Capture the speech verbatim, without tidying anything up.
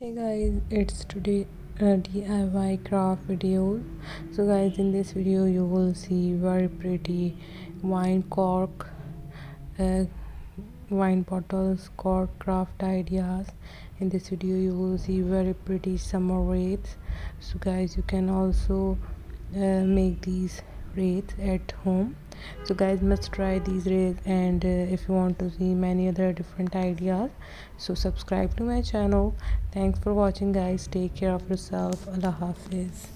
Hey guys, it's today uh, D I Y craft video. So guys, in this video you will see very pretty wine cork, uh, wine bottles, Cork Craft Ideas. In this video you will see very pretty summer wreaths. So guys, you can also uh, make these wreaths at home. So guys, must try these wreaths, and uh, if you want to see many other different ideas, so subscribe to my channel. Thanks for watching guys. Take care of yourself. Allah Hafiz.